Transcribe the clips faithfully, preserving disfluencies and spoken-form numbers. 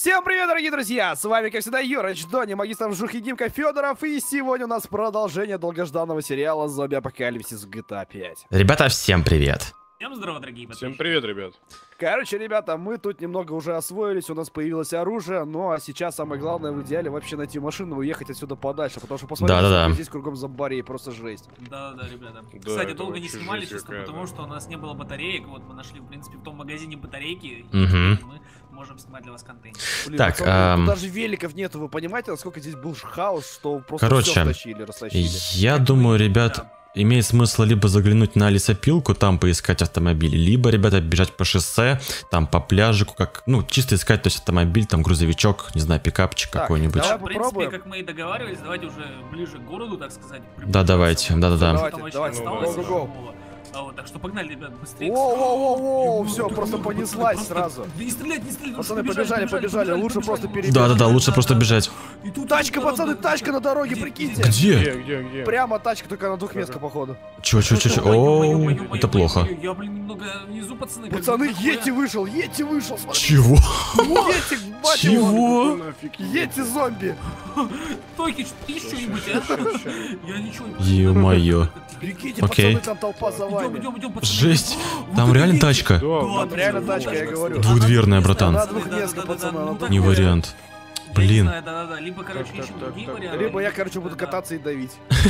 Всем привет, дорогие друзья! С вами, как всегда, Юрыч, Дони, магистр Вжух и Димка Федоров. И сегодня у нас продолжение долгожданного сериала «Зомби Апокалипсис» джи ти эй пять. Ребята, всем привет! Всем здорово, дорогие подписчики. Всем привет, ребят. Короче, ребята, мы тут немного уже освоились, у нас появилось оружие, ну а сейчас самое главное в идеале вообще найти машину и уехать отсюда подальше, потому что посмотрите, да, да, да. здесь кругом зомбарей, просто жесть. Да-да, ребята. Да, Кстати, долго не вообще снимали, жесть чисто какая, потому, да. что у нас не было батареек. Вот мы нашли, в принципе, в том магазине батарейки, и Мгм. мы можем снимать для вас контент. Блин, Так, пацаны, ам, тут даже великов нету, вы понимаете, насколько здесь был хаос, что просто Короче, все стащили, растащили. Я думаю, ребят, имеет смысл либо заглянуть на лесопилку, там поискать автомобили, либо, ребята, бежать по шоссе, там по пляжику, как, ну, чисто искать, то есть автомобиль, там грузовичок, не знаю, пикапчик Так, какой-нибудь. давай В принципе, попробуем. как мы и договаривались, давайте уже ближе к городу, так сказать. Да, давайте, да-да-да. Давайте, Там вообще давайте, осталось go, go, go. мало. А вот, так что погнали, ребят, быстрее. Воу-воу-воу-воу, все, просто понеслась сразу. Да не стрелять, не стрелять. Пацаны, побежали, побежали, лучше просто перебежать. Да-да-да, лучше просто бежать. И тут Тачка, народ, пацаны, да, тачка да. на дороге, Где, прикиньте. Где? Где, где, где? Прямо тачка, только на двухместка, походу. Чё, чё, чё, чё? О, это плохо. Я, блин, немного внизу, пацаны. как Пацаны, бы такое. Йети вышел, Йети вышел, смотри. Чего? Йети, мать его. Чего? Нафиг. Йети зомби. Токич, ты что-нибудь, а? Я ничего не Ё-моё. Прикиньте, Окей. пацаны, там толпа за Идем, вами. идем, идем, пацаны. Жесть. Вот Там это реально видите? тачка? Да, Там Да, реально да, тачка, я да, говорю. да, Двухдверная, да, братан. да, Двухместка, да, да, пацаны, да, ну ну, такое. Не такое. вариант. Я не Блин. знаю, да-да-да, либо, короче, Так, ищем так, другие так, варианты. Либо я, короче, буду Да-да. кататься и давить.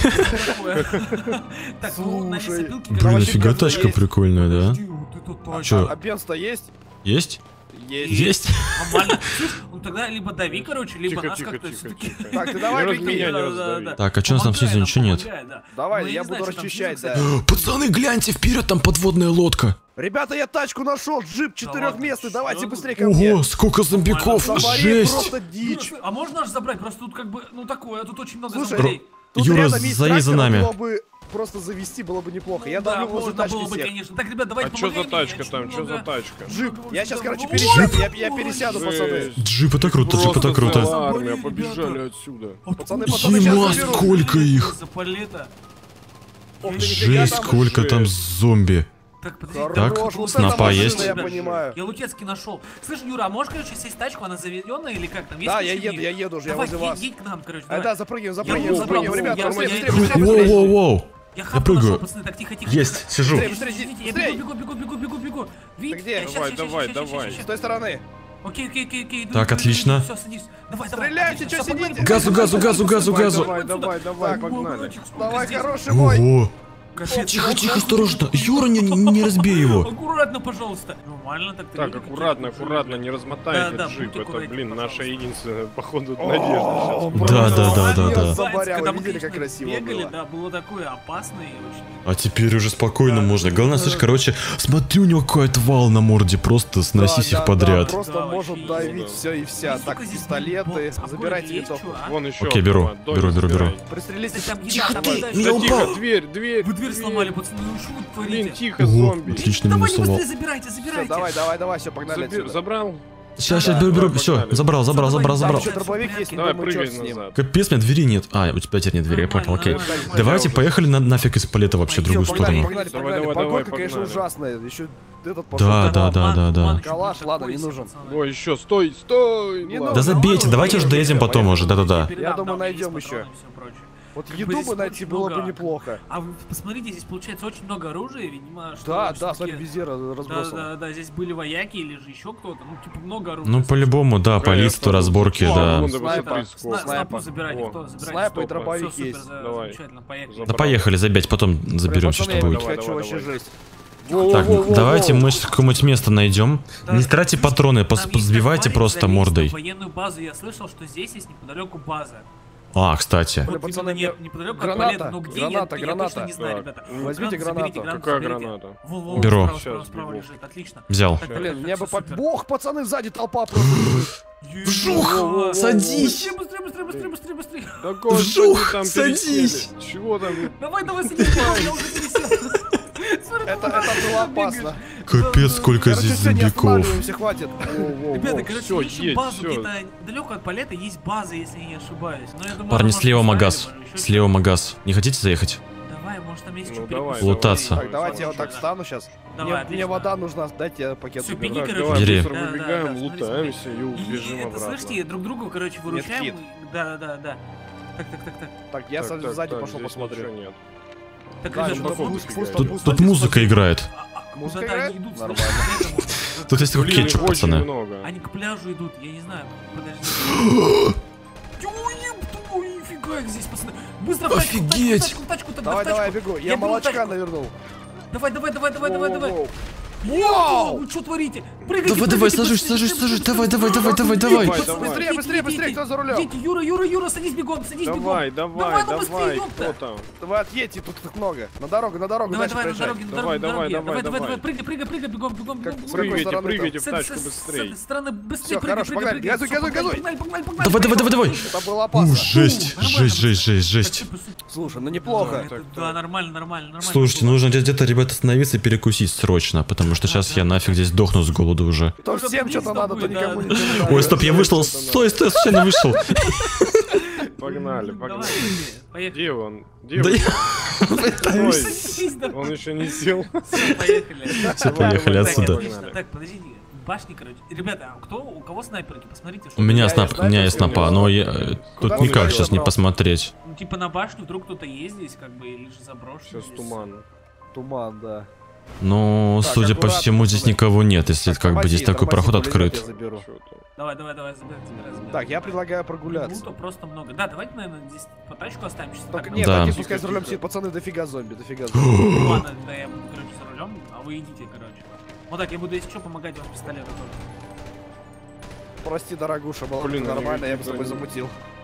Такое. Так, ну, на Слушай. лесопилке, Блин, короче, офига есть. тачка прикольная, да? подожди, вот это тачка. Чё? А бенз-то есть? Есть? Есть. Есть? Нормально. Слушай, ну тогда либо дави, короче, либо Тихо, нас тихо, как-то тихо, все-таки... тихо. Так, ты давай, Не беги. разгоняй, не Да, да, раздави. да. Так, а чё у нас там Помогай снизу? нам, Ничего нет. помогай, да. Давай, Ну, я не буду знаю, что там расчищать, снизу, да. кстати. Пацаны, гляньте, вперед, там подводная лодка. Ребята, я тачку нашел, джип четырехместный, ладно, давайте что быстрее ты? ко мне. Ого, сколько зомбиков, Зомбарей жесть. просто дичь. А можно аж забрать? Просто тут как бы, ну такое, тут очень много Слушай, зомбарей. Тут Юра, рядом есть заедь за трактор, нами. было бы просто завести, было бы неплохо. Я Да, давлю возле можно тачки было бы, всех. конечно. Так, ребят, давайте А что за помогай мне, тачка я там? очень Что за много- тачка? Джип. Я сейчас, короче, Ой, пересяду, я, я ой, пересяду, Жесть. пацаны. Джип, это круто, джип, это Просто круто. целая армия, Ребята. побежали отсюда. Пацаны, Ой, пацаны, Ема, сейчас заберу. сколько их. За палета. Ох ты, нифига Жесть, там. сколько там зомби. Так, подожди. Хорош, Так, вот это снапа машина, есть? Я понимаю. Я Лутецкий нашел. Слышь, Юра, а можешь, короче, сесть в тачку, она заведенная или как там? Есть Да, я ключи в еду, ней? я еду уже, я Давай, возле вас. едь, едь к нам, короче, А, давай. да, запрыгиваем, Я запрыгиваем, его запрыгиваем, забрал, ребят, я- быстрее, я- быстрее, я- быстрее, Воу, быстрее. воу, воу. Я Я хапу прыгаю. нашел, пацаны, так, тихо, тихо. Есть, тихо. сижу. Быстрее, быстрее, Подождите, я быстрее. бегу, бегу, бегу, бегу, бегу. Вить, Ты где? щас, Давай, щас, давай, щас, щас, давай. щас, С щас. той стороны. Окей, окей, окей, окей. иду, Так, иду, иду, отлично. иду, всё, садись. Давай, давай. Стреляйте, давай, чё всё, сидите? погнали, Газу, газу, газу, газу, Давай, газу. давай, давай, давай, Так, погнали. Мальчик, сколько Давай, здесь? хороший мой. Ого. Капец, Тихо, ну, тихо, ну, осторожно. Юра, не, не разбей его. Аккуратно, пожалуйста. Нормально так. Так, аккуратно, аккуратно, не размотайте Да, да, джип. будь Это, аккуратнее, блин, наша пожалуйста. единственная, походу, надежда О, сейчас. Да, да, да, да, да. Забаря, Когда вы мы, видели, как конечно, красиво бегали, было? да, было такое опасное и очень. А теперь уже спокойно Да. можно. Главное, слышь, короче, смотри, у него какой отвал на морде. Просто сносись Да, их да, подряд. да, просто Да, может вообще давить есть. все и вся. Ну, Так, сука, здесь пистолеты, бомб. забирайте Спокойно, есть винтовку. чё, а? Вон еще. Окей, беру, автомат. Доня, беру, беру, беру. забирай. Пристрелите. Так, там еда, Тихо там ты, еда, меня ещё. Да тихо, упал. дверь, дверь. Вы дверь сломали, пацаны, ну что вы творите? Блин, тихо, Ого, зомби. отлично Давай, меня не сломал. быстрее забирайте, Все, забирайте. давай, давай, давай, все, погнали Забер- отсюда. Забрал? Сейчас, сейчас, Да, беру, беру. да, Все, погнали. забрал, забрал, забрал, Там забрал. еще дробовик есть, Давай, думаю, прыгай черт с ним. назад. Капец, у меня двери нет. А, у тебя теперь нет двери, я понял, окей. Нормально, нормально. Давайте уже. поехали на, нафиг из полета вообще в другую Погнали, сторону. погнали, Давай, погнали. давай, давай, Погодка, конечно, погнали. ужасная. Еще этот пошел. Да, да, да, да, да. Ладно, Калаш, чуть ладно, не бойся, нужен. пацаны. Ой, еще, стой, стой. Не Ладно. Да забейте, давайте уже доедем потом уже, да-да-да. Передам, думаю, да, найдем есть еще. патроны и всё прочее. Вот Как бы еду здесь бы найти очень было бы много. неплохо. А вы посмотрите, здесь получается очень много оружия, видимо, что Да, да, всё-таки- смотри, везде раз- Да, разбросано. да, да, здесь были вояки или же еще кто-то, ну типа много оружия. Ну, по-любому, да, полиция, то разборки, О, да. вон, да, Снайпер. посмотри, Сна- сколько. Снайпер. Снайпу забирайте, О, кто? Забирайте. снайпер и Стоп, дробовик всё, супер, есть. за- Давай. Замечательно, поехали. Забрал. Да поехали, забейте, потом заберемся, Пацаны, что я будет. не хочу Давай, вообще давай. жесть. Так, давайте мы сейчас какое-нибудь место найдем. Да, Не тратьте слушай, патроны, там пос- есть сбивайте так просто парень, мордой. залез на военную базу, я слышал, что здесь есть неподалеку база. А, кстати. Вот пацаны, именно мне- не неподалеку, граната, а палета, но где граната, я, я граната. точно не знаю, Так, ребята. возьмите Гранату заберите, гранату. гранату Какая заберите. граната? Вон, вон, Беру. справа, справа, Щас справа бегу. лежит, отлично. Взял. Так, так, Блин, так, мне всё бы под... супер. Бог, пацаны, сзади толпа просто. Вжух! Садись! Быстрее, быстрее, быстрее, быстрее, быстрее. Да кого Вжух, там садись. пересели? Чего там? Давай, давай, садись, я уже пересел. Смотри, Это, давай, это было бегаешь. опасно. Капец, сколько Короче, здесь все, не зомбиков. останавливаемся, хватит. Ребята, короче, все, ищем едь, базу, все. где-то далеко от палета есть база, если я не ошибаюсь. Но я думаю, Парни, она слева может магаз. устраивать, еще Слева магаз. Не хотите заехать? что-то. Давай, может там есть Ну, что давай, перекусить. Лутаться. Так, давайте я вот так встану сейчас. Давай, Мне, отлично. мне вода нужна, дайте я пакет Всё, уберу. беги, Так, короче. давай Бери. быстро Да, да, выбегаем, да, смотри, лутаемся и И убежим это, обратно. слышите, друг друга, короче, выручаем. Медкит. Да, да, да. Так, так, так, так. Так, я Так, со- так, сзади так, пошел здесь посмотрю. ничего нет. Так, Да, ребят, что-то посмотрим. пуск- пусто, Тут, пусто. тут музыка играет. А, а, Музыка куда-то играет? они идут, Нормально. слышишь, к этому. Тут есть такой Блин, их кетчуп, очень пацаны. много. Они к пляжу идут, я не знаю. Подожди. Ой, нифига их здесь, пацаны. Быстро в тачку, в тачку, Офигеть. в тачку, в тачку, тогда Давай, в тачку. давай, бегу. Я, Я беру молочка тачку. навернул. Давай, давай, давай, давай, давай, давай. Воу-воу-воу. Вау! Вы что творите? Прыгайте, Давай, прыгайте, давай, быстрее, сажусь, быстрее, сажусь, быстрее, сажусь, давай, быстрее, давай, давай, давай, давай. Давай, Пацаны, давай. Быстрее, идите, быстрее, идите, быстрее, идите. кто за рулем? Идите, Юра, Юра, Юра, садись бегом, садись бегом. Давай, давай, Давай, ну давай, быстрее, кто ёпта. там? Давай отъедьте, тут их много. На дорогу, на дорогу, Давай, дальше давай, на проезжай. дороге, на Давай, дороге, на давай, дороге. давай, Давай, давай, давай. давай, прыгай, прыгай, прыгай, бегом, бегом, Как- бегом. с какой Прыгайте, стороны прыгайте в С этой- тачку с- С быстрее. этой стороны быстрее, Всё, прыгай, хорошо, прыгай, погнали. прыгай. Газуй, Всё, газуй, погнали, газуй. погнали, погнали, погнали. Давай, давай, давай, давай. Это было У, опасно. жесть, Нормально, жесть, жесть, жесть, жесть. Слушай, ну неплохо. Да, это- Да, нормально, нормально, нормально. Слушайте, было. нужно где-то, ребята, остановиться и перекусить срочно, потому что сейчас я нафиг здесь сдохну с голоду уже. То Уже всем что-то близко надо, то будет, да, никому да. не надо. Ой, стоп, я вышел. Стой, стой, случайно вышел. Погнали, Давай, погнали. поехали. Где он? Где Да он? я пытаюсь. Стой, Давай, он еще не сел. всё, поехали. Все, поехали давай, отсюда. давай. Отлично. Так, подождите. Башни, короче. Ребята, а кто, у кого снайперки? Посмотрите, что У меня Я- снап, я у меня знаю, есть что у снапа, него- но я- э, Куда тут он никак её сейчас не забрал? посмотреть. Ну, типа на башню вдруг кто-то есть здесь, как бы, или же заброшен. Сейчас здесь. туман. Туман, да. Но, Так, судя по аккуратно, всему, здесь пацаны. никого нет, если Так, как бы тормози, здесь такой тормози, проход пулемет открыт. я заберу. Чё-то. Давай, давай, давай, забирай, забирай, забирай. Так, я предлагаю прогуляться. Лута просто много. Да, давайте, наверное, здесь по тачку оставим. Чисто Только так, нет, Да. такие пускай за рулем Тихо, сидят, пацаны, дофига зомби, дофига зомби. ну, ладно, да, я буду, короче, за рулем, а вы идите, короче. Вот так, я буду, если что, помогать вам с пистолета тоже. Прости, дорогуша, было бы Блин, нормально, они я бы с тобой не- замутил.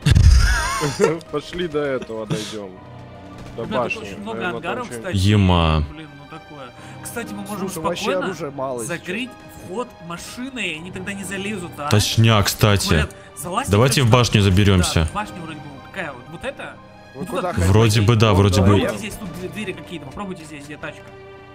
Пошли до этого дойдем. До Ребята, башни. тут очень много Наверно, там ангаров, что-нибудь- кстати. Ема. Блин, ну такое. Кстати, мы можем Слушай, вообще спокойно оружия мало. если закрыть вход машины, и они тогда не залезут, а? Точняк, кстати. Говорят, залазьте, Давайте короче, в башню да, заберемся. башня вроде бы какая вот, вот это? честно. Вы Ну, куда туда хотите? Вроде бы да, вроде бы. Попробуйте здесь, тут две- двери какие-то, попробуйте здесь, где тачка.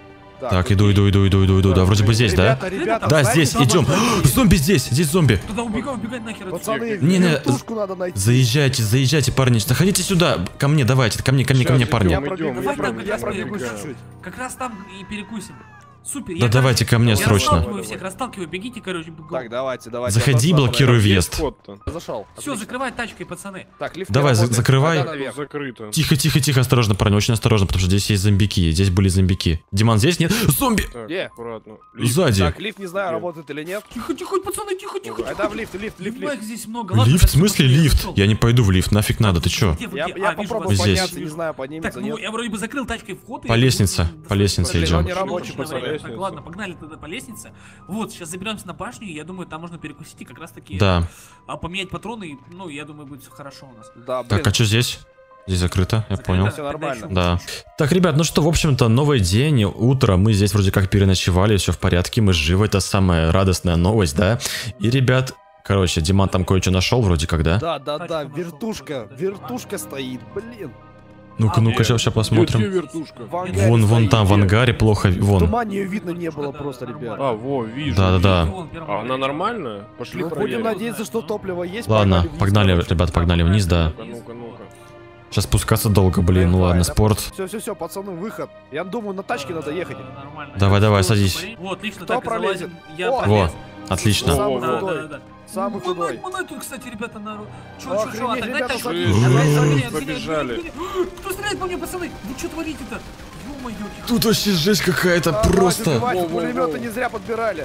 Так, иду, иду, иду, иду, иду, иду. Да, вроде бы здесь, да? Ребята, ребята, Да, знаете, здесь, там идем. можно- Зомби здесь, здесь зомби. Туда убегай, убегай нахер отсюда. Пацаны, Не, не, вертушку надо найти. Заезжайте, заезжайте, парни. Заходите сюда. Ко мне, давайте. Ко мне, ко мне, ко мне, Щас парни. Я идем, пробегу, идем, я идем, пробегу, я идем, пробегу идем. чуть-чуть. Как раз там и перекусим. Супер. Да давайте ко мне я срочно. расталкиваю всех, расталкиваю, бегите, короче, бегом. Так, давайте, давайте. Заходи, я просто блокируй Где въезд. вход-то? Зашел. Все, закрывай тачкой, пацаны. Так, лифт Давай, не за- работает. закрывай. Тогда наверх. Закрыто. Тихо, тихо, тихо, осторожно, парни, очень осторожно, потому что здесь есть зомбики. Здесь были зомбики. Диман, здесь нет? Зомби! Так, Где? аккуратно. Сзади. Так, лифт не знаю, Где? работает или нет. Тихо, тихо, пацаны, тихо, тихо, А тихо. там лифт, лифт, лифт, Ебать, лифт. здесь много. Ладно, Лифт? В дальше смысле пошли, я лифт? зашел. Я не пойду в лифт, нафиг надо, ты чё? Где вы, Я, где? я А, вижу попробую вас. Здесь. подняться, не Вижу. знаю, Так, поднимется, ну, нет. я вроде бы закрыл тачкой вход. и По я лестнице, буду- по лестнице Блин, идем. он не рабочий, Давай, пацаны. Так, Лестница. ладно, погнали тогда по лестнице. Вот, сейчас заберемся на башню, и я думаю, там можно перекусить и как раз таки Да. а, поменять патроны, и, ну, я думаю, будет все хорошо у нас. Да, блин. Так, а что здесь? Здесь закрыто, я Закрыто, понял. Всё тогда нормально. ещё Да. лучше. Так, ребят, ну что, в общем-то, новый день, утро, мы здесь вроде как переночевали, все в порядке, мы живы, это самая радостная новость, да? И, ребят, короче, Диман там кое-что нашел вроде как, да? Да, да, да, Тачку нашел, вертушка, подожди. вертушка стоит, блин. Ну-ка, ну-ка, сейчас, сейчас Где посмотрим. вертушка? В ангаре Вон, вон стоит. там, в ангаре, плохо, В вон. тумане ее видно не было Да, просто, да, ребят. А, во, вижу. Да-да-да. Вон, первый А она момент. нормальная? Пошли Ну, будем проверим. надеяться, что топливо есть. Ладно, вниз, погнали, короче. ребят, погнали вниз, да. Ну-ка, ну-ка, ну-ка. Сейчас спускаться долго, блин, ну ладно, спорт. Все, все, все, пацаны, выход. Я думаю, на тачке надо ехать. Да, нормально. Давай, давай, Всё, садись. всё, Вот, отлично, Кто так и пролезет? залазим. Я О! пролез. Во, отлично. Самый Да, худой. да, да. Самый Ну, худой. Мы, мы тут, кстати, ребята, на... Чё, Охренеть, чё, чё, отогнать ребята, тачку? смотри, Отгоняй, смотри, отгоняй, отгоняй, побежали. отгоняй, отгоняй. Кто стреляет по мне, пацаны? Вы что творите-то? Ё-моё, тихо. Тут вообще жесть какая-то, Давайте, просто. давайте, Во-во-во. пулеметы не зря подбирали.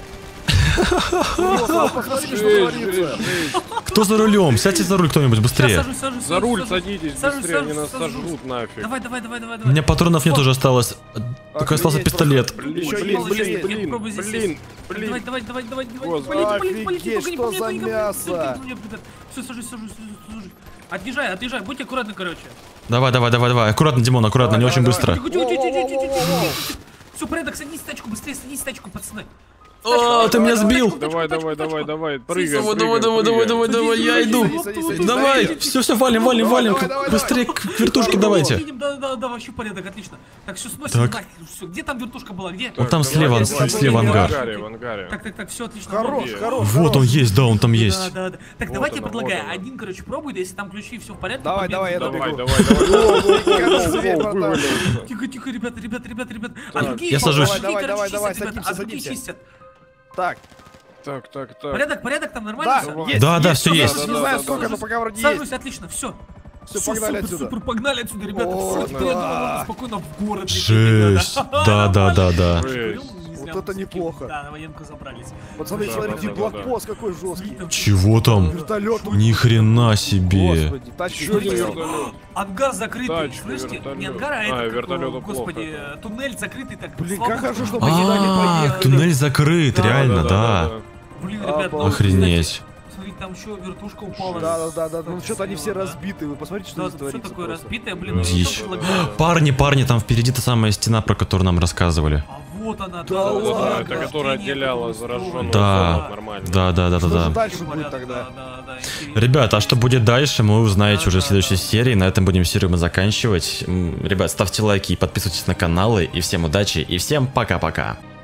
О, Посмотрите, что Жесть, творится. жесть, жесть. Кто за рулем? Сядьте за руль кто-нибудь Сейчас быстрее. сажусь, сажусь, За сажусь, руль сажусь. садитесь Сажусь, быстрее, они сажусь, нас сажусь. сожрут нафиг. Давай, давай, давай, давай, У давай. меня патронов нет уже осталось. Только остался Охренеть, пистолет. Блин, Еще блин, есть, блин, есть. блин, Попробуй здесь блин, Давай, блин. давай, давай, давай, давай. Господи, Полите, полите, полите, офигеть, погони, что погони, за погони, мясо? погони, погони, ребят. Всё, сажусь, сажусь, сажусь, сажусь. Отъезжай, отъезжай, будьте аккуратны, короче. Давай, давай, давай, давай. Аккуратно, Димон, аккуратно, не Давай, очень давай, быстро. Тихо, тихо, тихо, тихо, тихо, тихо, тихо. Все, порядок, садись в тачку, быстрее садись в тачку, пацаны. О, ты меня сбил. Давай, давай, давай, давай, прыгай, Давай, давай, давай, давай, давай, давай, я иду. Садись, садись, садись, Давай, садись. все, все, валим, валим, Давай, валим. давай, давай, Быстрее давай. к вертушке давайте. Едем, да, да, да, вообще порядок, отлично. Так, все, сносим Так. нахер, все. Где там вертушка была, где? Вот там Так, слева, давай, с- давай, слева давай, ангар. В ангаре, в ангаре. Так, так, так, все отлично. Хорош, Где? хорош. Вот он хорош. есть, да, он там Да, есть. да, да. Так, Вот давайте я она, предлагаю, вот она. один, короче, пробует, если там ключи, все в порядке. Давай, давай, я побегу. Давай, добегу. давай, давай. Кажется, дверь, братан. Вывалился. Тихо, тихо, ребята, ребята, ребята, ребята. А Так, другие я еще, сажусь. другие, Давай, короче, давай, давай, чистят, ребята, садимся, а другие садимся. чистят. Так, Так, так, так. Порядок, порядок, там нормально да, всё? есть. Да, да, есть, всё всё, есть. Не Да, знаю да, сколько, да, но пока вроде Сажусь, есть. отлично, все. Все, погнали супер, отсюда. Супер, погнали отсюда, ребята. О, Все, теперь да. можно спокойно в город лететь, Жесть. ребята. Да, да, да, да. Жесть. Вот это неплохо. Да, на военку забрались. Пацаны, Да, смотрите, да, да, да. блокпост какой жесткий. Чего там? Вертолет. Ни хрена себе. Господи, тачки Чё не стоят. вертолет? Ангар закрытый, Тачка, слышите? вертолет. Не ангар, а А, это, как, вертолету господи, плохо. туннель закрытый, так Блин, слабо. как хорошо, что мы сюда не А, поехали. туннель закрыт, Да, реально, да. Блин, ребят, ну, Охренеть. кстати, смотрите, там еще вертушка упала. Да, да, да, да. Ну Кстати, что-то они все да. разбиты. Вы посмотрите, что Да, здесь тут все творится. такое просто. разбитое, блин. ну, Дичь. что предлагаю? Парни, парни, там впереди та самая стена, про которую нам рассказывали. А вот она, Да да, ладно. да, Это да, которая растение отделяла такое зараженную Да. зону от нормально. Да, да, да, да, Что же да. дальше устроено. будет тогда? Да, да, да, интересно. Ребята, а что будет дальше, мы узнаете Да, уже в да, следующей да. серии. На этом будем серию мы заканчивать. М, Ребят, ставьте лайки и подписывайтесь на каналы. И всем удачи, и всем пока-пока.